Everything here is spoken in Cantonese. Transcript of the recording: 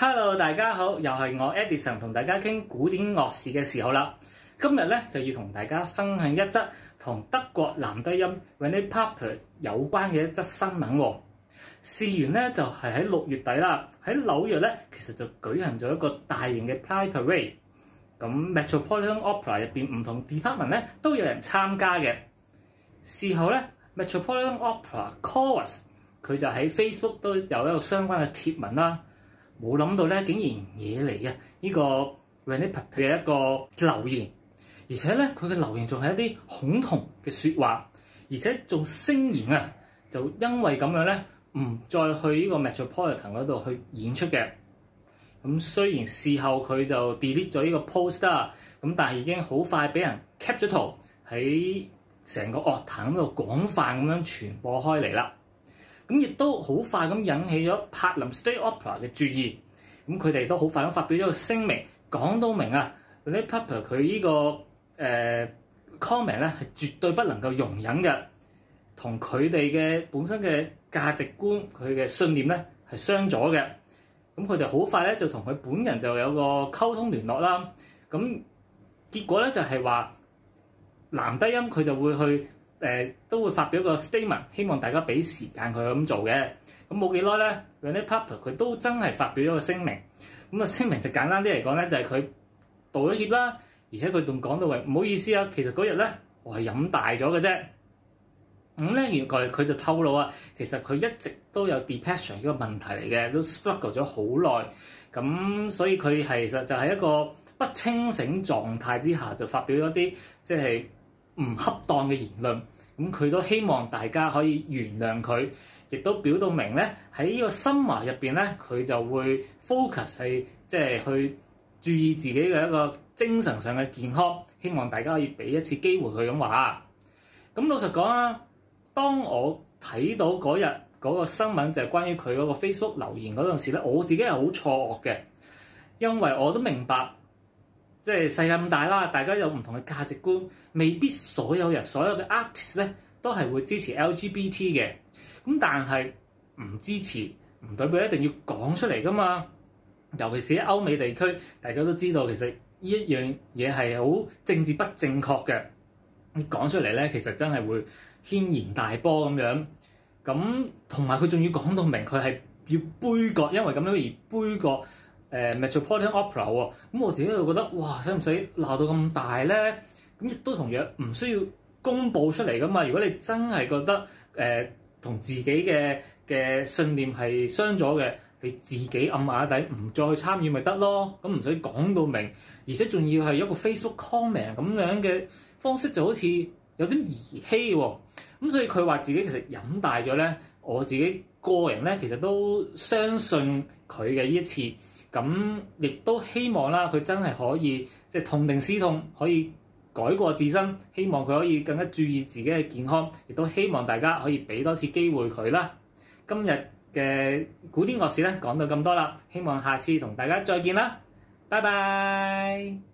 Hello， 大家好，又係我 Edison 同大家傾古典樂事嘅時候啦。今日咧就要同大家分享一則同德國男低音 René Pape 有關嘅一則新聞喎。事緣咧就係喺6月底啦，喺紐約咧其實就舉行咗一個大型嘅 Pride Parade。咁 Metropolitan Opera 入邊唔同 department 咧都有人參加嘅。事後咧 Metropolitan Opera Chorus 佢就喺 Facebook 都有一個相關嘅貼文啦。冇諗到咧，竟然惹嚟啊呢個 René Pape 嘅一個留言，而且咧佢嘅留言仲係一啲恐同嘅説話，而且仲聲言啊，就因為咁樣咧，唔再去呢個 Metropolitan 嗰度去演出嘅。咁雖然事後佢就 delete 咗呢個 post 啦，咁但係已經好快俾人 cap 咗圖喺成個樂壇嗰度廣泛咁樣傳播開嚟啦。咁亦都好快咁引起咗柏林 State Opera 嘅注意，咁佢哋都好快咁發表咗個聲明，講到明啊 René Pape 佢呢個comment 咧係絕對不能夠容忍嘅，同佢哋嘅本身嘅價值觀、佢嘅信念咧係相左嘅。咁佢哋好快咧就同佢本人就有個溝通聯絡啦。咁結果咧就係話男低音佢就會去。都會發表個 statement， 希望大家俾時間佢咁做嘅。咁冇幾耐咧 René Pape 佢都真係發表咗個聲明。咁啊聲明就簡單啲嚟講咧，就係佢道咗歉啦，而且佢仲講到話唔好意思啊，其實嗰日咧我係飲大咗嘅啫。咁咧原來佢就透露啊，其實佢一直都有 depression 呢個問題嚟嘅，都 struggle 咗好耐。咁所以佢其實就係一個不清醒狀態之下就發表咗啲即係唔恰當嘅言論。咁佢都希望大家可以原諒佢，亦都表到明咧喺呢個心懷入邊咧，佢就會 focus 係即係去注意自己嘅一個精神上嘅健康，希望大家可以俾一次機會佢咁話。咁老實講啊，當我睇到嗰日嗰個新聞就係關於佢嗰個 Facebook 留言嗰陣時咧，我自己係好錯愕嘅，因為我都明白。即係世界咁大啦，大家有唔同嘅價值觀，未必所有人、所有嘅 artist 咧都係會支持 LGBT 嘅。咁但係唔支持唔代表一定要講出嚟噶嘛。尤其是喺歐美地區，大家都知道其實呢一樣嘢係好政治不正確嘅。你講出嚟咧，其實真係會軒然大波咁樣。咁同埋佢仲要講到明，佢係要杯葛，因為咁樣而杯葛。Metropolitan Opera 喎，咁我自己就覺得哇，使唔使鬧到咁大咧？咁亦都同樣唔需要公佈出嚟噶嘛。如果你真係覺得同自己嘅信念係相左嘅，你自己暗啞底唔再去參與咪得咯？咁唔使講到明，而且仲要係一個 Facebook comment 咁樣嘅方式，就好似有啲兒戲喎。咁所以佢話自己其實飲大咗咧，我自己個人咧其實都相信佢嘅呢一次。咁亦都希望啦，佢真係可以即係痛定思痛，可以改過自身。希望佢可以更加注意自己嘅健康，亦都希望大家可以俾多次機會佢啦。今日嘅古典樂事咧講到咁多啦，希望下次同大家再見啦，拜拜。